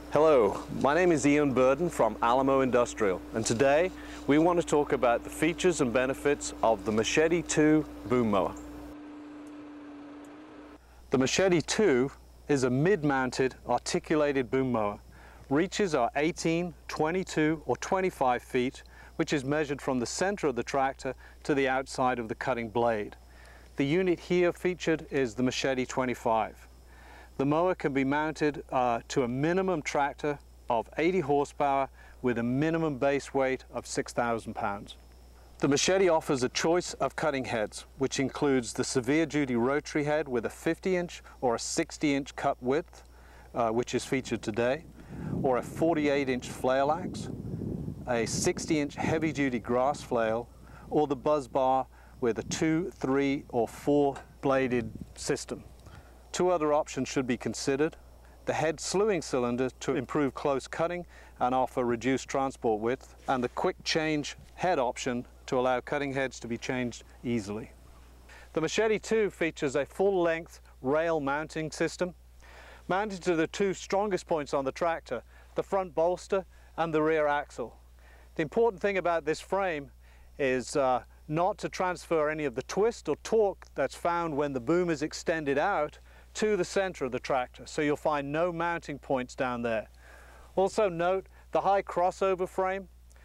Hello, my name is Ian Burden from Alamo Industrial, and today we want to talk about the features and benefits of the Machete 2 boom mower. The Machete 2 is a mid-mounted articulated boom mower. Reaches are 18, 22 or 25 feet, which is measured from the center of the tractor to the outside of the cutting blade. The unit here featured is the Machete 25. The mower can be mounted to a minimum tractor of 80 horsepower with a minimum base weight of 6,000 pounds. The Machete offers a choice of cutting heads, which includes the severe duty rotary head with a 50-inch or a 60-inch cut width, which is featured today, or a 48-inch flail axe, a 60-inch heavy duty grass flail, or the buzz bar with a 2, 3 or 4 bladed system. Two other options should be considered: the head slewing cylinder to improve close cutting and offer reduced transport width, and the quick change head option to allow cutting heads to be changed easily. The Machete 2 features a full-length rail mounting system mounted to the two strongest points on the tractor, the front bolster and the rear axle. The important thing about this frame is not to transfer any of the twist or torque that's found when the boom is extended out to the center of the tractor, so you'll find no mounting points down there. Also note the high crossover frame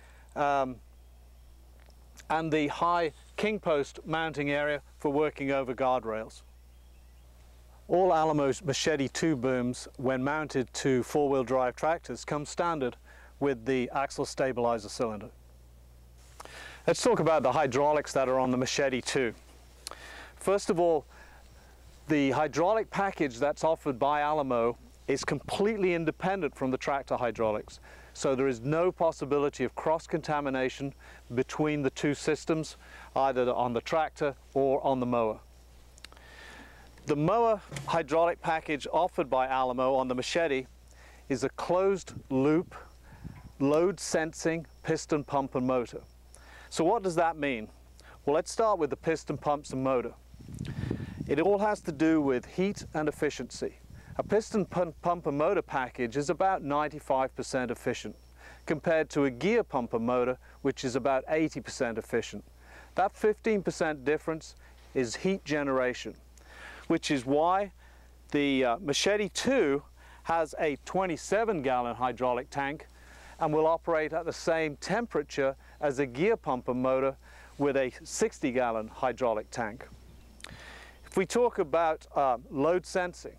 and the high king post mounting area for working over guardrails. All Alamo's Machete 2 booms, when mounted to four-wheel drive tractors, come standard with the axle stabilizer cylinder. Let's talk about the hydraulics that are on the Machete 2. First of all, the hydraulic package that's offered by Alamo is completely independent from the tractor hydraulics, so there is no possibility of cross-contamination between the two systems, either on the tractor or on the mower. The mower hydraulic package offered by Alamo on the Machete is a closed-loop, load-sensing piston pump and motor. So what does that mean? Well, let's start with the piston pumps and motor. It all has to do with heat and efficiency. A piston pump and motor package is about 95% efficient, compared to a gear pump and motor, which is about 80% efficient. That 15% difference is heat generation, which is why the Machete 2 has a 27-gallon hydraulic tank and will operate at the same temperature as a gear pump and motor with a 60-gallon hydraulic tank. If we talk about load sensing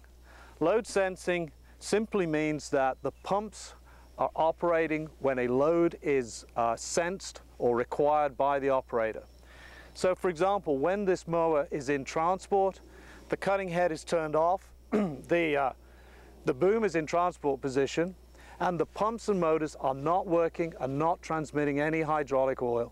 simply means that the pumps are operating when a load is sensed or required by the operator. So for example, when this mower is in transport, the cutting head is turned off, the boom is in transport position, and the pumps and motors are not working and not transmitting any hydraulic oil.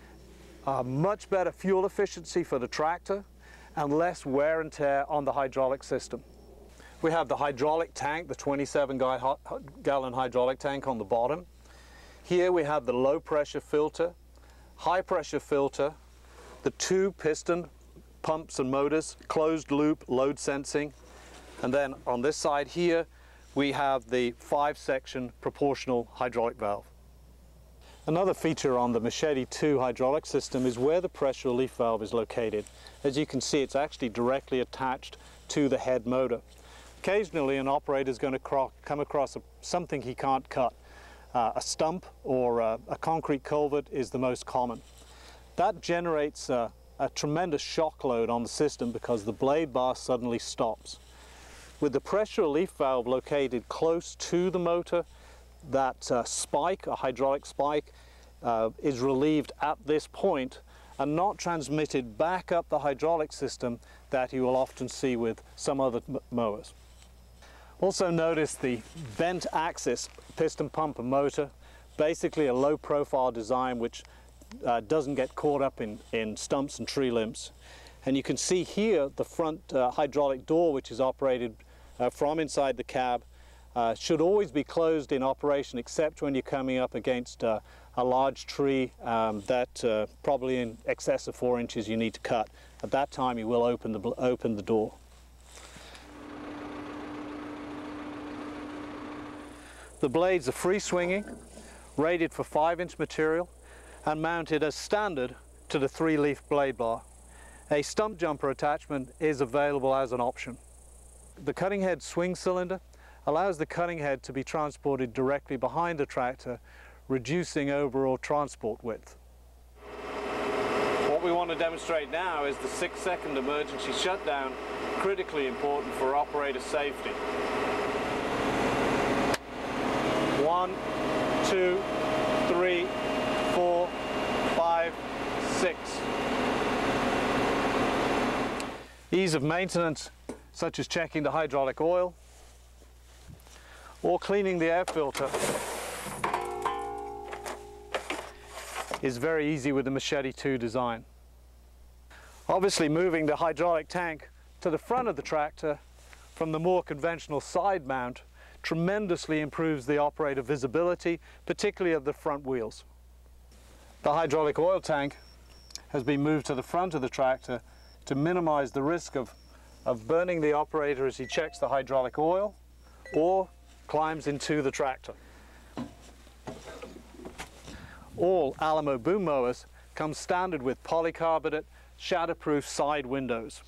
Much better fuel efficiency for the tractor and less wear and tear on the hydraulic system. We have the hydraulic tank, the 27-gallon hydraulic tank on the bottom. Here we have the low pressure filter, high pressure filter, the two piston pumps and motors, closed loop load sensing, and then on this side here we have the 5-section proportional hydraulic valve. Another feature on the Machete 2 hydraulic system is where the pressure relief valve is located. As you can see, it's actually directly attached to the head motor. Occasionally an operator is going to come across something he can't cut. A stump or a concrete culvert is the most common. That generates a tremendous shock load on the system because the blade bar suddenly stops. With the pressure relief valve located close to the motor, that spike, a hydraulic spike, is relieved at this point and not transmitted back up the hydraulic system that you will often see with some other mowers. Also notice the bent axis piston pump and motor, basically a low profile design which doesn't get caught up in stumps and tree limbs. And you can see here the front hydraulic door, which is operated from inside the cab, should always be closed in operation except when you're coming up against a large tree that probably in excess of 4 inches you need to cut. At that time you will open the door. The blades are free swinging, rated for 5-inch material and mounted as standard to the 3-leaf blade bar. A stump jumper attachment is available as an option. The cutting head swing cylinder allows the cutting head to be transported directly behind the tractor, reducing overall transport width. What we want to demonstrate now is the 6-second emergency shutdown, critically important for operator safety. 1, 2, 3, 4, 5, 6. Ease of maintenance, such as checking the hydraulic oil or cleaning the air filter, is very easy with the Machete 2 design. Obviously, moving the hydraulic tank to the front of the tractor from the more conventional side mount tremendously improves the operator visibility, particularly of the front wheels. The hydraulic oil tank has been moved to the front of the tractor to minimize the risk of burning the operator as he checks the hydraulic oil or climbs into the tractor. All Alamo boom mowers come standard with polycarbonate, shatterproof side windows.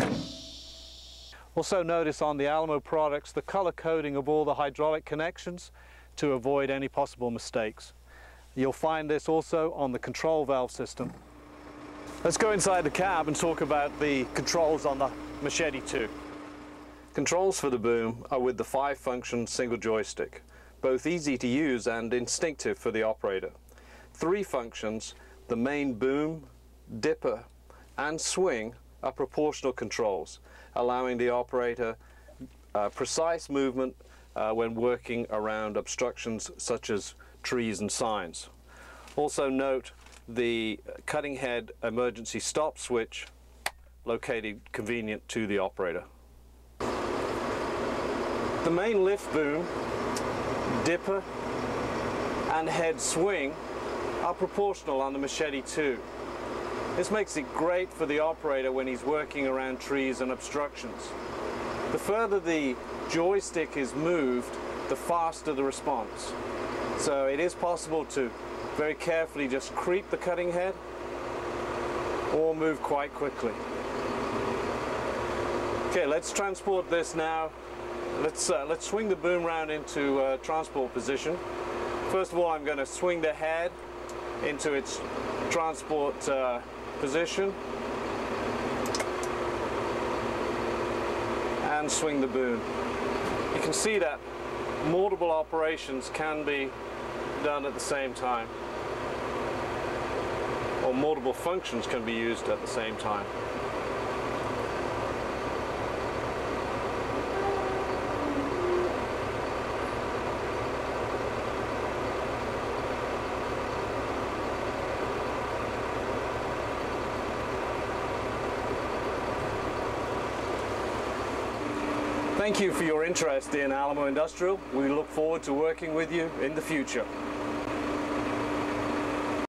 Also notice on the Alamo products the color coding of all the hydraulic connections to avoid any possible mistakes. You'll find this also on the control valve system. Let's go inside the cab and talk about the controls on the Machete 2. Controls for the boom are with the 5-function single joystick, both easy to use and instinctive for the operator. 3 functions, the main boom, dipper, and swing, are proportional controls, allowing the operator precise movement when working around obstructions such as trees and signs. Also note the cutting head emergency stop switch located convenient to the operator. The main lift boom, dipper, and head swing are proportional on the Machete 2. This makes it great for the operator when he's working around trees and obstructions. The further the joystick is moved, the faster the response. So it is possible to very carefully just creep the cutting head or move quite quickly. Okay, let's transport this now. Let's swing the boom round into transport position. First of all, I'm going to swing the head into its transport position and swing the boom. You can see that multiple operations can be done at the same time, or multiple functions can be used at the same time. Thank you for your interest in Alamo Industrial. We look forward to working with you in the future.